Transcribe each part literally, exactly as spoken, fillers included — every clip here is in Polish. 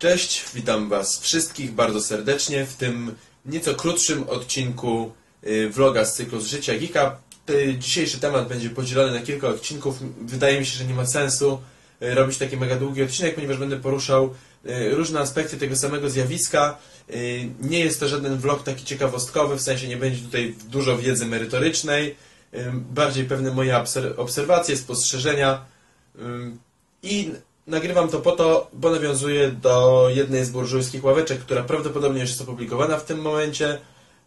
Cześć, witam Was wszystkich bardzo serdecznie w tym nieco krótszym odcinku vloga z cyklu z Życia Geeka. Dzisiejszy temat będzie podzielony na kilka odcinków. Wydaje mi się, że nie ma sensu robić taki mega długi odcinek, ponieważ będę poruszał różne aspekty tego samego zjawiska. Nie jest to żaden vlog taki ciekawostkowy, w sensie nie będzie tutaj dużo wiedzy merytorycznej, bardziej pewne moje obserwacje, spostrzeżenia i nagrywam to po to, bo nawiązuję do jednej z burżujskich ławeczek, która prawdopodobnie już jest opublikowana w tym momencie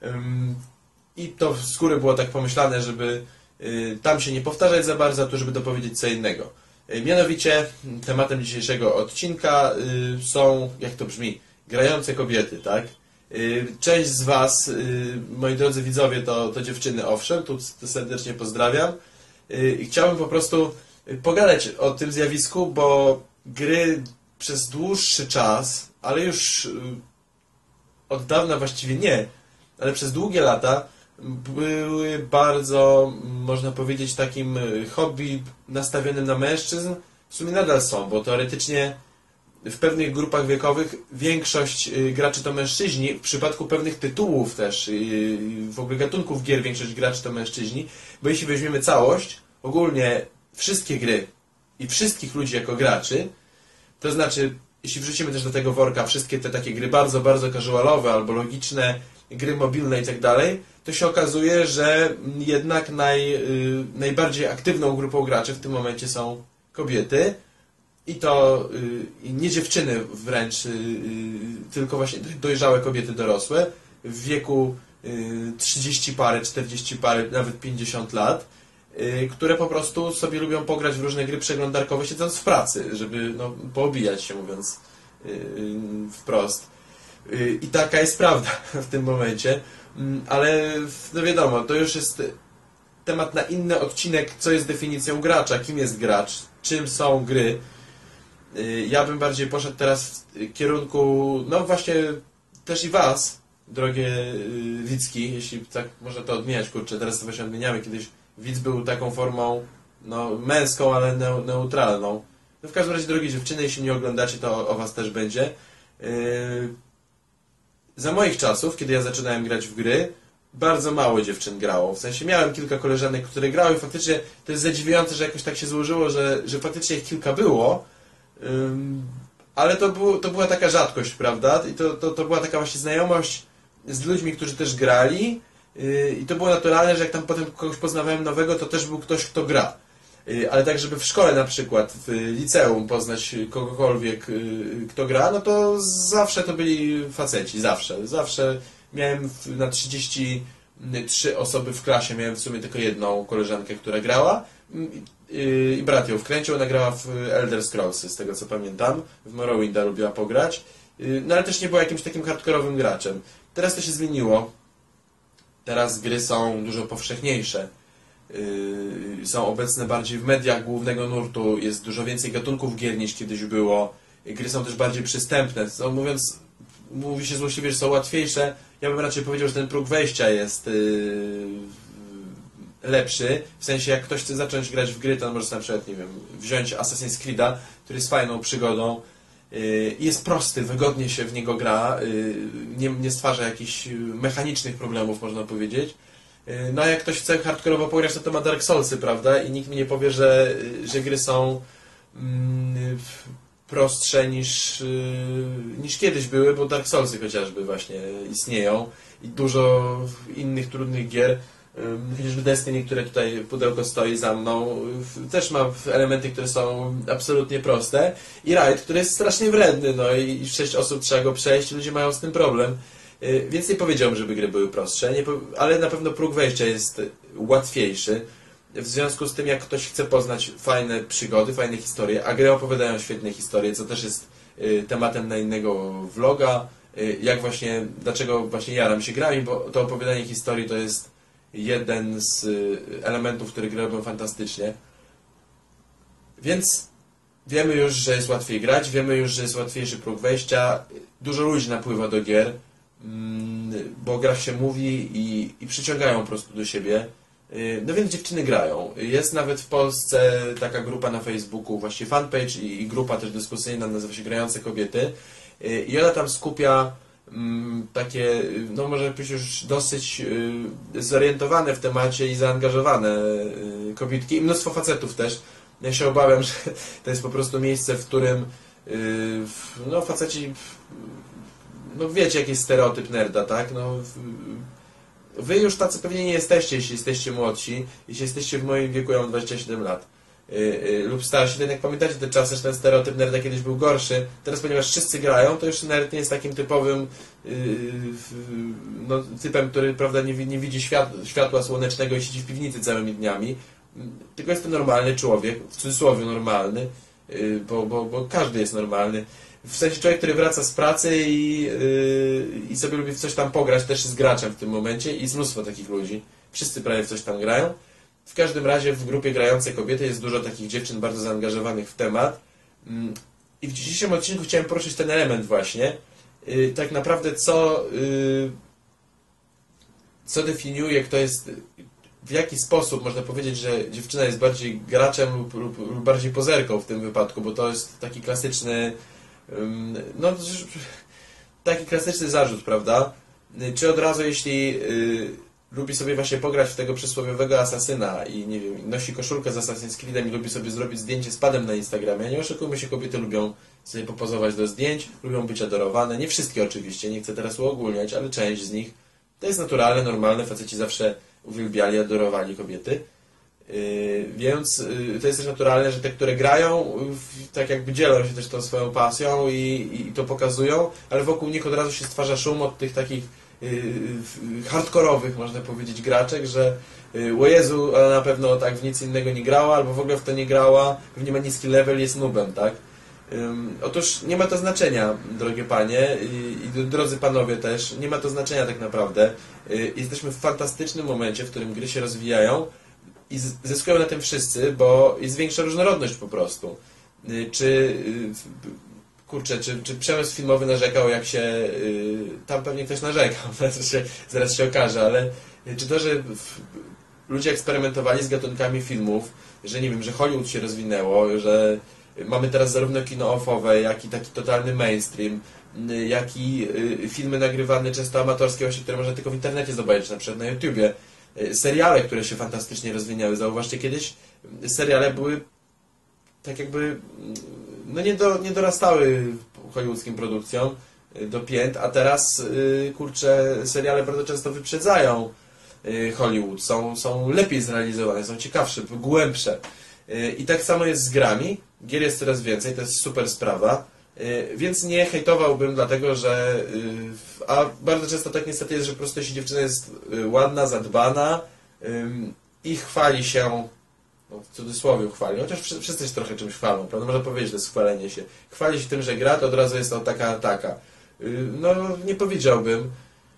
i to z góry było tak pomyślane, żeby tam się nie powtarzać za bardzo, a tu żeby dopowiedzieć co innego. Mianowicie tematem dzisiejszego odcinka są, jak to brzmi, grające kobiety, tak? Część z Was, moi drodzy widzowie, to, to dziewczyny, owszem, tu serdecznie pozdrawiam. I chciałbym po prostu pogadać o tym zjawisku, bo gry przez dłuższy czas, ale już od dawna właściwie nie, ale przez długie lata były bardzo, można powiedzieć, takim hobby nastawionym na mężczyzn. W sumie nadal są, bo teoretycznie w pewnych grupach wiekowych większość graczy to mężczyźni, w przypadku pewnych tytułów też, w ogóle gatunków gier większość graczy to mężczyźni, bo jeśli weźmiemy całość, ogólnie wszystkie gry i wszystkich ludzi jako graczy, to znaczy, jeśli wrzucimy też do tego worka wszystkie te takie gry bardzo, bardzo casualowe albo logiczne, gry mobilne i tak dalej, to się okazuje, że jednak naj, najbardziej aktywną grupą graczy w tym momencie są kobiety i to nie dziewczyny wręcz, tylko właśnie dojrzałe kobiety dorosłe w wieku trzydzieści parę, czterdzieści parę, nawet pięćdziesiąt lat, które po prostu sobie lubią pograć w różne gry przeglądarkowe siedząc w pracy, żeby no, poobijać się, mówiąc wprost. I taka jest prawda w tym momencie, ale no wiadomo, to już jest temat na inny odcinek, co jest definicją gracza, kim jest gracz, czym są gry. Ja bym bardziej poszedł teraz w kierunku, no właśnie też i Was, drogie widzki, jeśli tak można to odmieniać, kurczę, teraz to właśnie odmieniamy, kiedyś widz był taką formą no, męską, ale neu neutralną. No w każdym razie, drogie dziewczyny, jeśli nie oglądacie, to o Was też będzie. Yy... Za moich czasów, kiedy ja zaczynałem grać w gry, bardzo mało dziewczyn grało. W sensie miałem kilka koleżanek, które grały i faktycznie to jest zadziwiające, że jakoś tak się złożyło, że, że faktycznie ich kilka było, yy... ale to, było, to była taka rzadkość, prawda? I to, to, to była taka właśnie znajomość z ludźmi, którzy też grali. I to było naturalne, że jak tam potem kogoś poznawałem nowego, to też był ktoś, kto gra. Ale tak, żeby w szkole na przykład, w liceum poznać kogokolwiek, kto gra, no to zawsze to byli faceci, zawsze. Zawsze miałem na trzydzieści trzy osoby w klasie, miałem w sumie tylko jedną koleżankę, która grała i brat ją wkręcił, ona grała w Elder Scrollsy, z tego co pamiętam. W Morrowinda lubiła pograć, no ale też nie była jakimś takim hardkorowym graczem. Teraz to się zmieniło. Teraz gry są dużo powszechniejsze. Yy, są obecne bardziej w mediach głównego nurtu. Jest dużo więcej gatunków gier niż kiedyś było. Gry są też bardziej przystępne. Są, mówiąc, mówi się złośliwie, że są łatwiejsze. Ja bym raczej powiedział, że ten próg wejścia jest yy, lepszy. W sensie, jak ktoś chce zacząć grać w gry, to on może na przykład, nie wiem, wziąć Assassin's Creed'a, który jest fajną przygodą. Jest prosty, wygodnie się w niego gra, nie, nie stwarza jakichś mechanicznych problemów, można powiedzieć. No a jak ktoś chce hardkorowo pograć, to, to ma Dark Soulsy, prawda? I nikt mi nie powie, że, że gry są mm, prostsze niż, niż kiedyś były, bo Dark Soulsy chociażby właśnie istnieją i dużo innych trudnych gier. Chociażby Destiny, które tutaj pudełko stoi za mną, też ma elementy, które są absolutnie proste. I Raid, który jest strasznie wredny, no i sześć osób trzeba go przejść, ludzie mają z tym problem. Więc nie powiedziałbym, żeby gry były prostsze, nie, ale na pewno próg wejścia jest łatwiejszy. W związku z tym, jak ktoś chce poznać fajne przygody, fajne historie, a gry opowiadają świetne historie, co też jest tematem na innego vloga, jak właśnie, dlaczego właśnie jaram się grami, bo to opowiadanie historii to jest jeden z elementów, które gry robią fantastycznie. Więc wiemy już, że jest łatwiej grać, wiemy już, że jest łatwiejszy próg wejścia, dużo ludzi napływa do gier, bo o grach się mówi i, i przyciągają po prostu do siebie. No więc dziewczyny grają. Jest nawet w Polsce taka grupa na Facebooku, właściwie fanpage i, i grupa też dyskusyjna, nazywa się Grające Kobiety. i ona tam skupia takie, no może być już dosyć zorientowane w temacie i zaangażowane kobietki i mnóstwo facetów też. Ja się obawiam, że to jest po prostu miejsce, w którym no faceci, no wiecie jaki jest stereotyp nerda, tak? No, wy już tacy pewnie nie jesteście, jeśli jesteście młodsi, jeśli jesteście w moim wieku, ja mam dwadzieścia siedem lat. Yy, yy, lub starsi, ten jak pamiętacie te czasy, że ten stereotyp nerda kiedyś był gorszy. Teraz, ponieważ wszyscy grają, to już nerd nie jest takim typowym yy, no, typem, który prawda, nie, nie widzi świat, światła słonecznego i siedzi w piwnicy całymi dniami. Tylko jest to normalny człowiek, w cudzysłowie normalny, yy, bo, bo, bo każdy jest normalny. W sensie człowiek, który wraca z pracy i, yy, i sobie lubi w coś tam pograć, też jest graczem w tym momencie i jest mnóstwo takich ludzi. Wszyscy prawie w coś tam grają. W każdym razie w grupie grającej kobiety jest dużo takich dziewczyn bardzo zaangażowanych w temat. I w dzisiejszym odcinku chciałem poruszyć ten element właśnie. Tak naprawdę co, co definiuje, kto jest, w jaki sposób można powiedzieć, że dziewczyna jest bardziej graczem lub, lub, lub bardziej pozerką w tym wypadku, bo to jest taki klasyczny, no taki klasyczny zarzut, prawda? Czy od razu jeśli lubi sobie właśnie pograć w tego przysłowiowego asasyna i nie wiem, nosi koszulkę z Assassin's Creedem i lubi sobie zrobić zdjęcie z padem na Instagramie. Nie oszukujmy się, kobiety lubią sobie popozować do zdjęć, lubią być adorowane. Nie wszystkie oczywiście, nie chcę teraz uogólniać, ale część z nich. To jest naturalne, normalne. Faceci zawsze uwielbiali, adorowali kobiety. Yy, więc yy, to jest też naturalne, że te, które grają, yy, tak jakby dzielą się też tą swoją pasją i, i to pokazują, ale wokół nich od razu się stwarza szum od tych takich hardkorowych, można powiedzieć, graczek, że o Jezu, ona na pewno tak w nic innego nie grała, albo w ogóle w to nie grała, pewnie ma niski level, jest noobem, tak? Um, otóż nie ma to znaczenia, drogie panie i, i drodzy panowie też, nie ma to znaczenia tak naprawdę. Y, jesteśmy w fantastycznym momencie, w którym gry się rozwijają i z, zyskują na tym wszyscy, bo jest większa różnorodność po prostu. Y, czy y, Kurczę, czy, czy przemysł filmowy narzekał, jak się... Yy, tam pewnie ktoś narzekał, zaraz się, zaraz się okaże, ale czy to, że w, ludzie eksperymentowali z gatunkami filmów, że nie wiem, że Hollywood się rozwinęło, że mamy teraz zarówno kino offowe, jak i taki totalny mainstream, yy, jak i yy, filmy nagrywane często amatorskie, właśnie, które można tylko w internecie zobaczyć, na przykład na YouTubie. Yy, seriale, które się fantastycznie rozwinęły. Zauważcie, kiedyś seriale były tak jakby... no nie, do, nie dorastały hollywoodzkim produkcjom do pięt, a teraz, kurczę, seriale bardzo często wyprzedzają Hollywood, są, są lepiej zrealizowane, są ciekawsze, głębsze. I tak samo jest z grami, gier jest coraz więcej, to jest super sprawa, więc nie hejtowałbym dlatego, że, a bardzo często tak niestety jest, że po prostu jeśli dziewczyna jest ładna, zadbana i chwali się, no, w cudzysłowie chwali, chociaż wszyscy się trochę czymś chwalą, prawda? Można powiedzieć, że to jest chwalenie się. Chwali się tym, że gra, to od razu jest to taka, taka. No, nie powiedziałbym,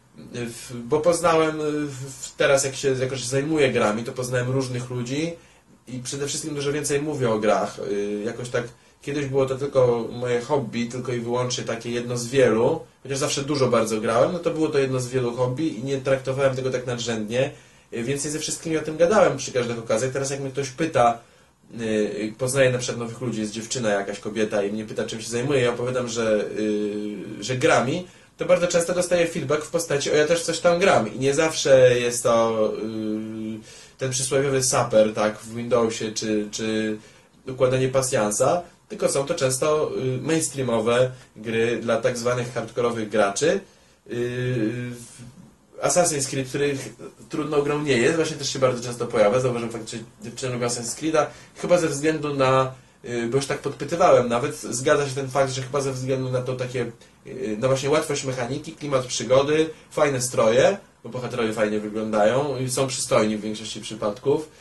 bo poznałem, teraz jak się jakoś zajmuję grami, to poznałem różnych ludzi i przede wszystkim dużo więcej mówię o grach. Jakoś tak, kiedyś było to tylko moje hobby, tylko i wyłącznie takie jedno z wielu, chociaż zawsze dużo bardzo grałem, no to było to jedno z wielu hobby i nie traktowałem tego tak nadrzędnie. Więc nie ze wszystkimi o tym gadałem przy każdych okazjach. Teraz jak mnie ktoś pyta, yy, poznaję na przykład nowych ludzi, jest dziewczyna, jakaś kobieta i mnie pyta, czym się zajmuję, ja opowiadam, że, yy, że grami, to bardzo często dostaję feedback w postaci, o ja też coś tam gram. I nie zawsze jest to yy, ten przysłowiowy saper, tak, w Windowsie, czy, czy układanie pasjansa, tylko są to często yy, mainstreamowe gry dla tak zwanych hardkorowych graczy. Yy, Assassin's Creed, który trudną grą nie jest, właśnie też się bardzo często pojawia. Zauważyłem fakt, że dziewczyny lubią Assassin's Creed'a, chyba ze względu na, bo już tak podpytywałem nawet, zgadza się ten fakt, że chyba ze względu na to takie, no właśnie łatwość mechaniki, klimat przygody, fajne stroje, bo bohaterowie fajnie wyglądają i są przystojni w większości przypadków.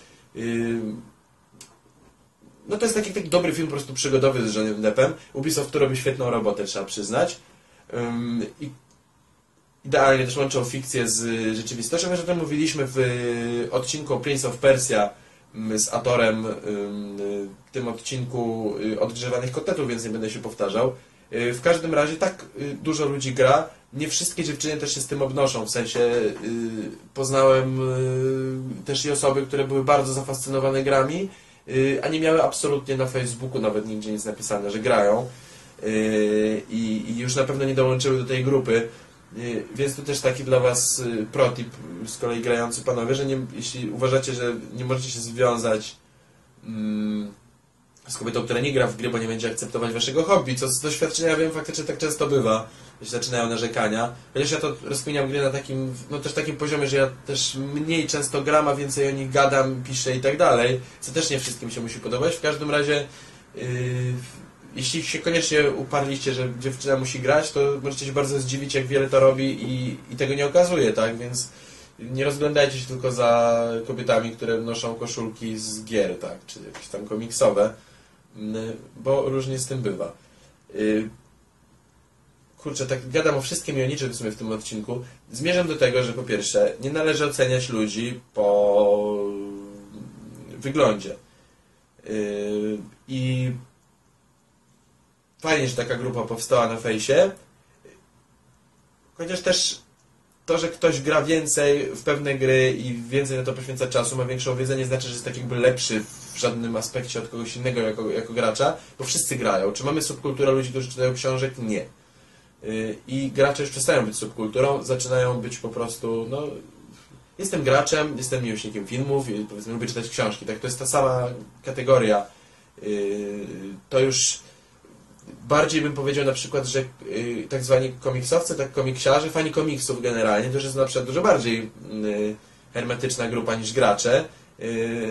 No to jest taki, taki dobry film po prostu przygodowy z Johnnym Deppem. Ubisoft tu robi świetną robotę, trzeba przyznać. I idealnie też łączą fikcję z rzeczywistością. Już o tym mówiliśmy w odcinku o Prince of Persia z Atorem, w tym odcinku odgrzewanych kotletów, więc nie będę się powtarzał. W każdym razie tak dużo ludzi gra. Nie wszystkie dziewczyny też się z tym obnoszą. W sensie poznałem też i osoby, które były bardzo zafascynowane grami, a nie miały absolutnie na Facebooku nawet nigdzie nic napisane, że grają. I, i już na pewno nie dołączyły do tej grupy. Więc to też taki dla Was protip z kolei grający panowie, że nie, jeśli uważacie, że nie możecie się związać mm, z kobietą, która nie gra w gry, bo nie będzie akceptować Waszego hobby, co z doświadczenia wiem, faktycznie tak często bywa, że zaczynają narzekania. Chociaż ja to rozkminiam gry na takim, no też takim poziomie, że ja też mniej często gram, a więcej o nich gadam, piszę i tak dalej, co też nie wszystkim się musi podobać. W każdym razie yy, jeśli się koniecznie uparliście, że dziewczyna musi grać, to możecie się bardzo zdziwić, jak wiele to robi i, i tego nie okazuje, tak? Więc nie rozglądajcie się tylko za kobietami, które noszą koszulki z gier, tak? Czy jakieś tam komiksowe, bo różnie z tym bywa. Kurczę, tak gadam o wszystkim i o niczym w sumie w tym odcinku. Zmierzam do tego, że po pierwsze, nie należy oceniać ludzi po wyglądzie. I fajnie, że taka grupa powstała na fejsie, chociaż też to, że ktoś gra więcej w pewne gry i więcej na to poświęca czasu, ma większą wiedzę, nie znaczy, że jest tak jakby lepszy w żadnym aspekcie od kogoś innego jako, jako gracza, bo wszyscy grają. Czy mamy subkulturę ludzi, którzy czytają książek? Nie. I gracze już przestają być subkulturą, zaczynają być po prostu, no, jestem graczem, jestem miłośnikiem filmów i powiedzmy lubię czytać książki, tak, to jest ta sama kategoria. To już bardziej bym powiedział na przykład, że yy, tak zwani komiksowcy, tak komiksiarze, fani komiksów generalnie, to już jest na przykład dużo bardziej yy, hermetyczna grupa niż gracze, yy,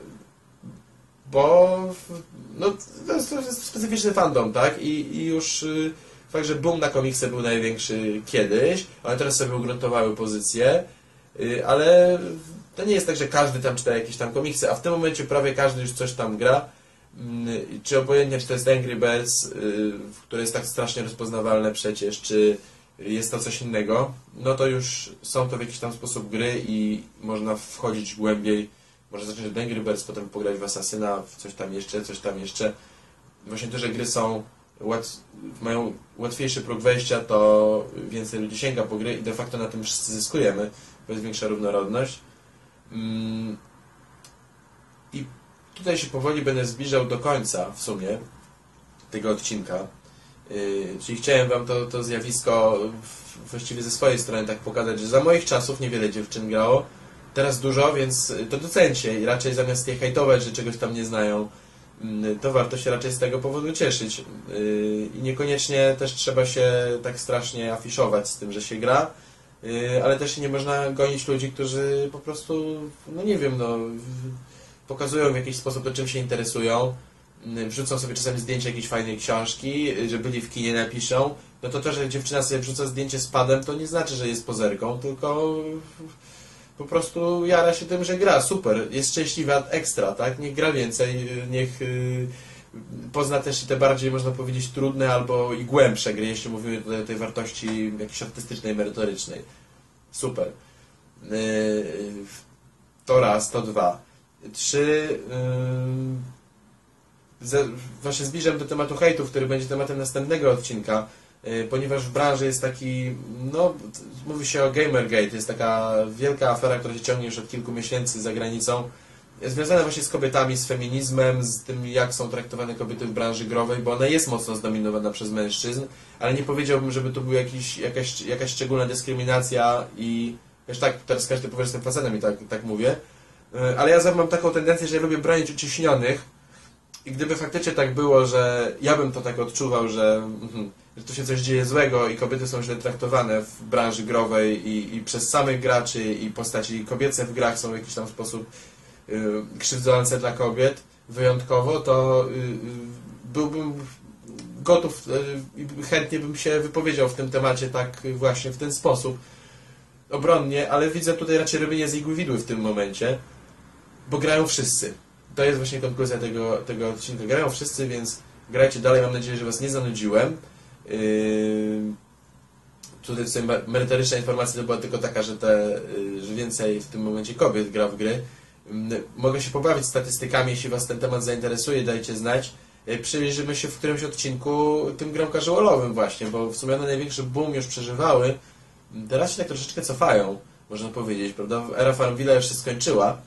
bo no, to, jest, to jest specyficzny fandom, tak? I, i już yy, fakt, że boom na komiksy był największy kiedyś, ale teraz sobie ugruntowały pozycję, yy, ale to nie jest tak, że każdy tam czyta jakieś tam komiksy, a w tym momencie prawie każdy już coś tam gra. Czy obojętnie, czy to jest Angry Birds, które jest tak strasznie rozpoznawalne przecież, czy jest to coś innego, no to już są to w jakiś tam sposób gry i można wchodzić głębiej. Można zacząć od Angry Birds, potem pograć w Assassina, w coś tam jeszcze, coś tam jeszcze. Właśnie to, że gry są łat... mają łatwiejszy próg wejścia, to więcej ludzi sięga po gry i de facto na tym wszyscy zyskujemy, bo jest większa różnorodność. I tutaj się powoli będę zbliżał do końca w sumie tego odcinka. Yy, czyli chciałem Wam to, to zjawisko w, właściwie ze swojej strony tak pokazać, że za moich czasów niewiele dziewczyn grało, teraz dużo, więc to docencie i raczej zamiast je hejtować, że czegoś tam nie znają, yy, to warto się raczej z tego powodu cieszyć. Yy, I niekoniecznie też trzeba się tak strasznie afiszować z tym, że się gra, yy, ale też nie można gonić ludzi, którzy po prostu, no nie wiem, no... pokazują w jakiś sposób to, czym się interesują, wrzucą sobie czasami zdjęcie jakiejś fajnej książki, że byli w kinie, napiszą, no to to, że dziewczyna sobie wrzuca zdjęcie z padem, to nie znaczy, że jest pozerką, tylko po prostu jara się tym, że gra, super, jest szczęśliwa, ekstra, tak? Niech gra więcej, niech pozna też te bardziej, można powiedzieć, trudne albo i głębsze gry, jeśli mówimy tutaj o tej wartości jakiejś artystycznej, merytorycznej. Super. To raz, to dwa. Trzy, yy, właśnie zbliżam do tematu hejtów, który będzie tematem następnego odcinka, yy, ponieważ w branży jest taki, no, mówi się o Gamergate, jest taka wielka afera, która się ciągnie już od kilku miesięcy za granicą, związana właśnie z kobietami, z feminizmem, z tym, jak są traktowane kobiety w branży growej, bo ona jest mocno zdominowana przez mężczyzn, ale nie powiedziałbym, żeby to była jakiś, jakaś, jakaś szczególna dyskryminacja i, wiesz, tak, teraz każdy powie, że jestem facetem i tak, tak mówię. Ale ja mam taką tendencję, że ja lubię bronić uciśnionych i gdyby faktycznie tak było, że ja bym to tak odczuwał, że, że tu się coś dzieje złego i kobiety są źle traktowane w branży growej i, i przez samych graczy i postaci kobiece w grach są w jakiś tam sposób y, krzywdzące dla kobiet wyjątkowo, to y, y, byłbym gotów i y, chętnie bym się wypowiedział w tym temacie tak właśnie w ten sposób obronnie, ale widzę tutaj raczej robienie z igły widły w tym momencie, bo grają wszyscy. To jest właśnie konkluzja tego, tego odcinka. Grają wszyscy, więc grajcie dalej. Mam nadzieję, że Was nie zanudziłem. Yy... Tutaj sobie merytoryczna informacja to była tylko taka, że, te, że więcej w tym momencie kobiet gra w gry. Yy... Mogę się pobawić statystykami, jeśli Was ten temat zainteresuje, dajcie znać. Yy, przyjrzymy się w którymś odcinku tym grom casualowym właśnie, bo w sumie one największy boom już przeżywały. Teraz się tak troszeczkę cofają, można powiedzieć, prawda? Era Farmville już się skończyła.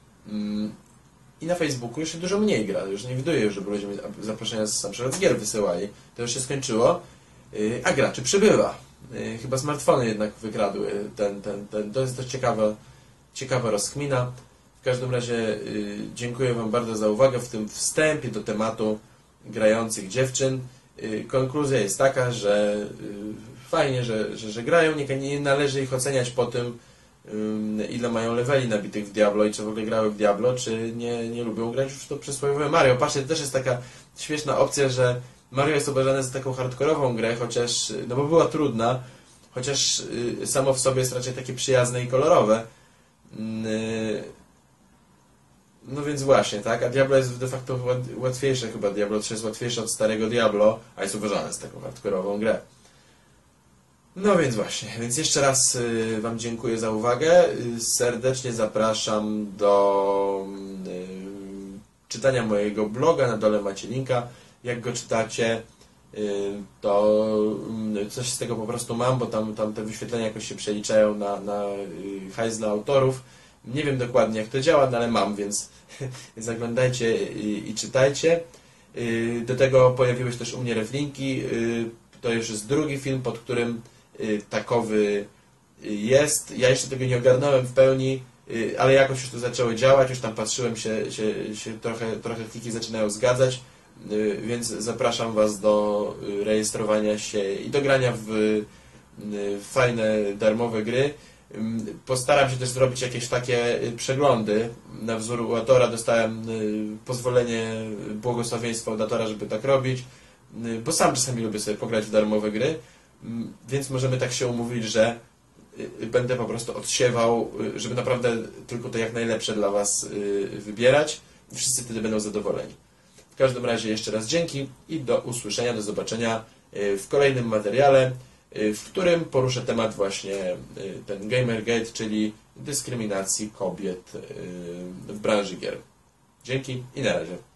I na Facebooku już się dużo mniej gra. Już nie widuję, żeby ludzie zaproszenia z, na przykład z gier wysyłali. To już się skończyło. a graczy przybywa. Chyba smartfony jednak wykradły ten, ten, ten. To jest też ciekawa, ciekawa rozkmina. W każdym razie dziękuję Wam bardzo za uwagę w tym wstępie do tematu grających dziewczyn. Konkluzja jest taka, że fajnie, że, że, że grają, nie, nie należy ich oceniać po tym, ile mają leveli nabitych w Diablo i czy w ogóle grały w Diablo, czy nie, nie lubią grać już w to przysłowiowe Mario. Patrzcie, to też jest taka śmieszna opcja, że Mario jest uważane za taką hardkorową grę, chociaż, no bo była trudna, chociaż samo w sobie jest raczej takie przyjazne i kolorowe. No więc właśnie, tak? A Diablo jest de facto łatwiejsze, chyba Diablo trzy jest łatwiejsze od starego Diablo, a jest uważane za taką hardkorową grę. No więc właśnie, więc jeszcze raz Wam dziękuję za uwagę. Serdecznie zapraszam do czytania mojego bloga, na dole macie linka. Jak go czytacie, to coś z tego po prostu mam, bo tam, tam te wyświetlenia jakoś się przeliczają na, na hajs dla autorów. Nie wiem dokładnie jak to działa, no ale mam, więc zaglądajcie i, i czytajcie. Do tego pojawiły się też u mnie reflinki. To już jest drugi film, pod którym takowy jest. Ja jeszcze tego nie ogarnąłem w pełni, ale jakoś już to zaczęło działać, już tam patrzyłem, się, się, się trochę, trochę kliki zaczynają zgadzać, więc zapraszam Was do rejestrowania się i do grania w fajne, darmowe gry. Postaram się też zrobić jakieś takie przeglądy. Na wzór u Atora dostałem pozwolenie, błogosławieństwo od Atora, żeby tak robić, bo sam czasami lubię sobie pograć w darmowe gry, więc możemy tak się umówić, że będę po prostu odsiewał, żeby naprawdę tylko to jak najlepsze dla Was wybierać i wszyscy wtedy będą zadowoleni. W każdym razie jeszcze raz dzięki i do usłyszenia, do zobaczenia w kolejnym materiale, w którym poruszę temat właśnie ten Gamergate, czyli dyskryminacji kobiet w branży gier. Dzięki i na razie.